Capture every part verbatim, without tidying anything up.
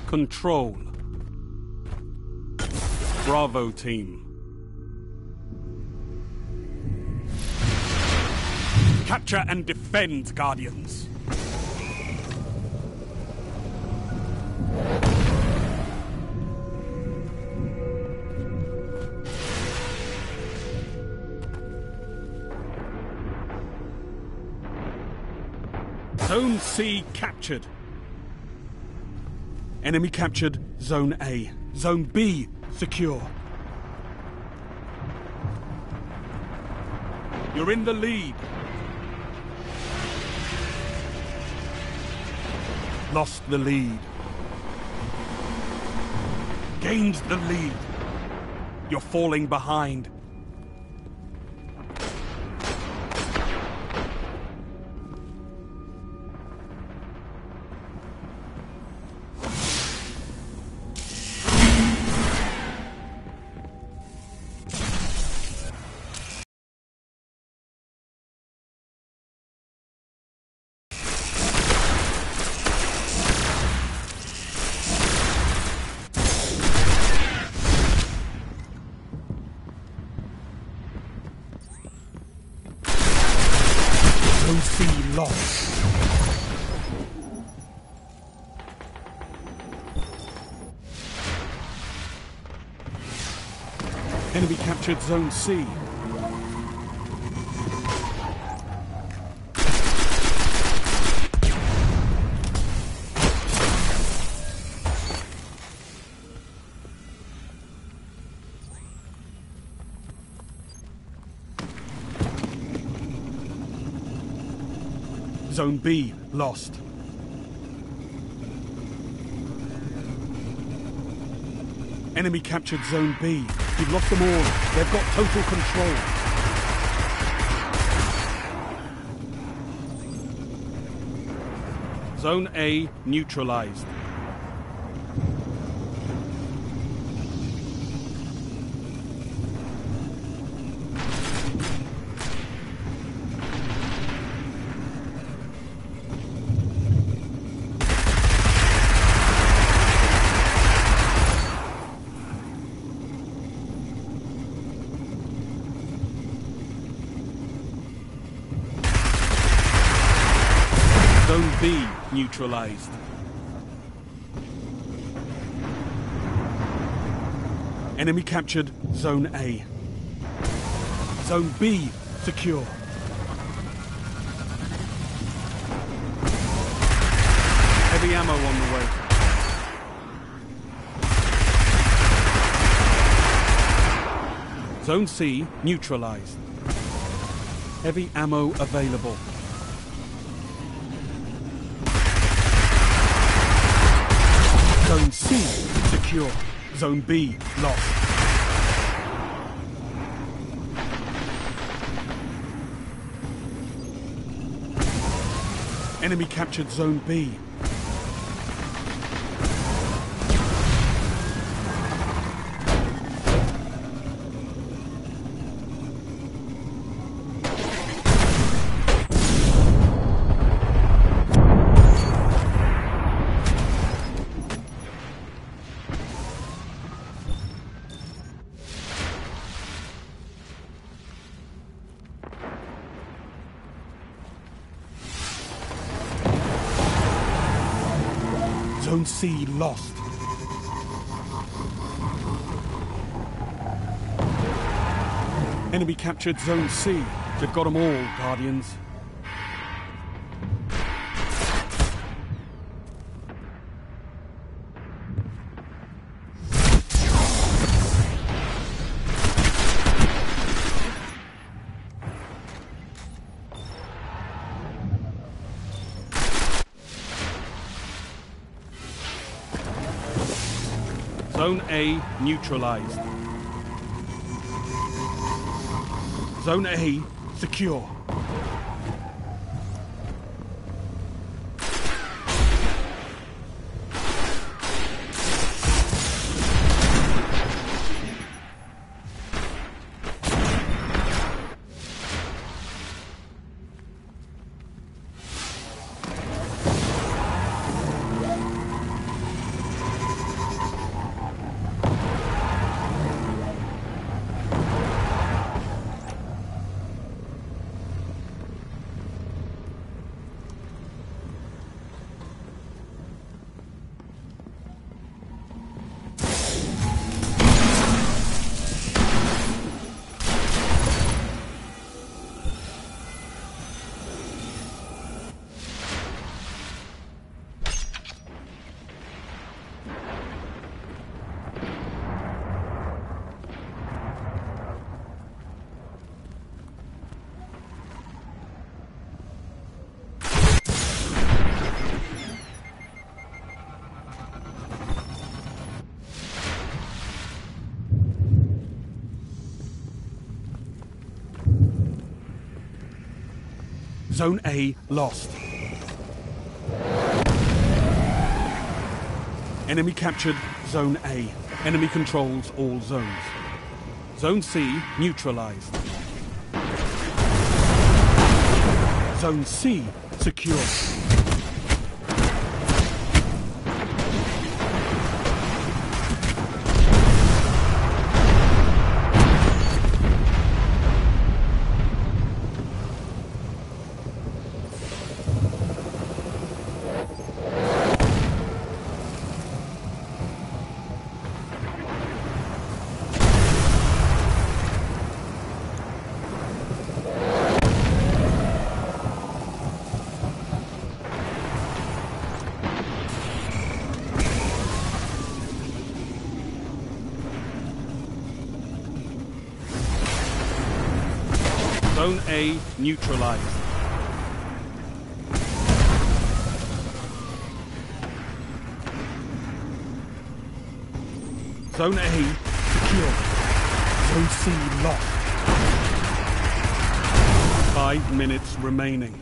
Control. Bravo team. Capture and defend, Guardians. Zone C captured. Enemy captured Zone A. Zone B secure. You're in the lead. Lost the lead. Gained the lead. You're falling behind. Zone C lost. Enemy captured Zone C. Zone B lost. Enemy captured Zone B. You've lost them all. They've got total control. Zone A neutralized. Zone B neutralized. Enemy captured Zone A. Zone B secure. Heavy ammo on the way. Zone C neutralized. Heavy ammo available. Zone C secure. Zone B lost. Enemy captured Zone B. Zone C lost. Enemy captured Zone C. They've got them all, Guardians. Zone A neutralized. Zone A secure. Zone A lost. Enemy captured Zone A. Enemy controls all zones. Zone C neutralized. Zone C secure. Zone A neutralized. Zone A secure. Zone C lost. Five minutes remaining.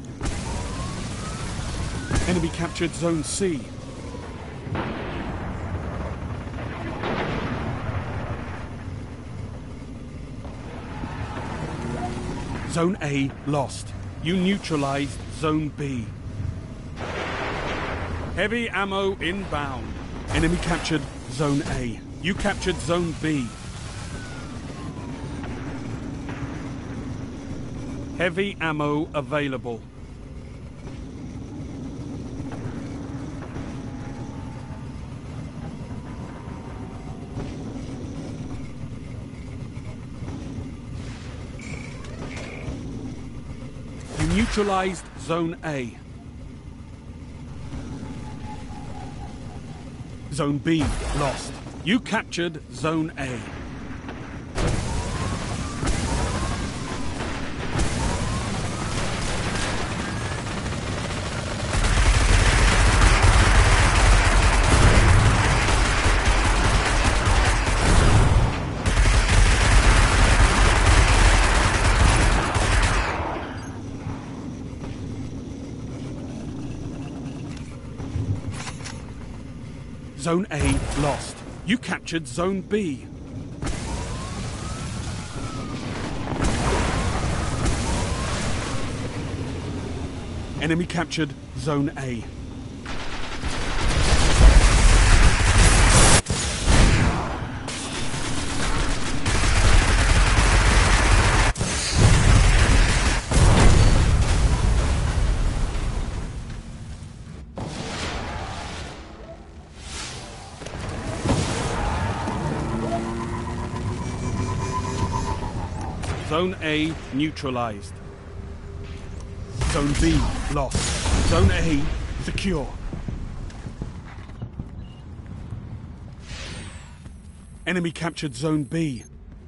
Enemy captured Zone C. Zone A lost. You neutralized Zone B. Heavy ammo inbound. Enemy captured Zone A. You captured Zone B. Heavy ammo available. Neutralized Zone A. Zone B lost. You captured Zone A. Zone A lost. You captured Zone B. Enemy captured Zone A. Zone A neutralized. Zone B lost. Zone A secure. Enemy captured Zone B.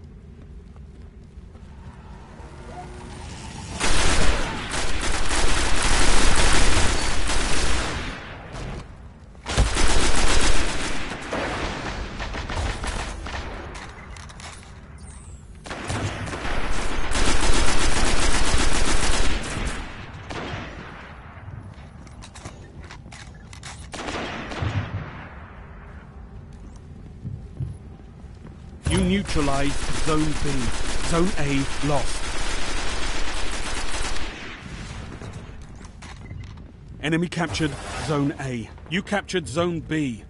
You neutralized Zone B. Zone A lost. Enemy captured Zone A. You captured Zone B.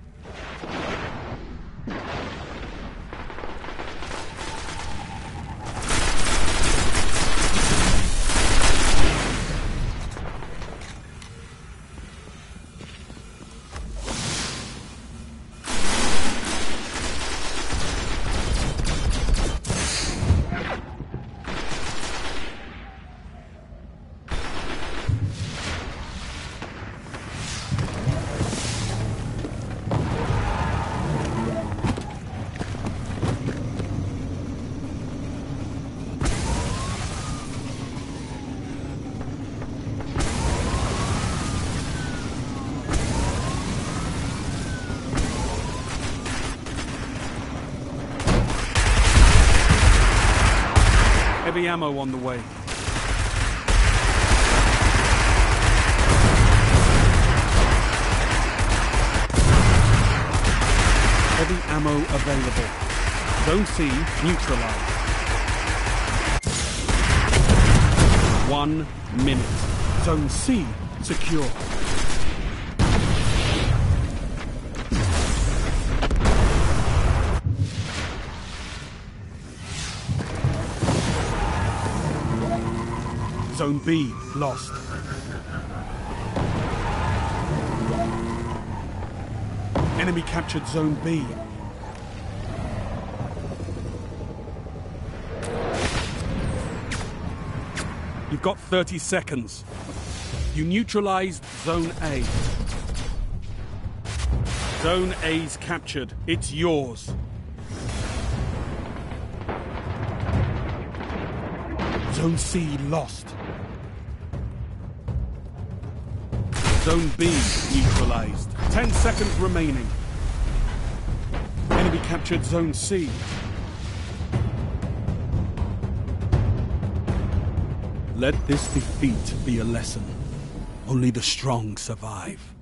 Heavy ammo on the way. Heavy ammo available. Zone C neutralized. One minute. Zone C secure. Zone B lost. Enemy captured Zone B. You've got thirty seconds. You neutralized Zone A. Zone A's captured. It's yours. Zone C lost. Zone B neutralized. Ten seconds remaining. Enemy captured Zone C. Let this defeat be a lesson. Only the strong survive.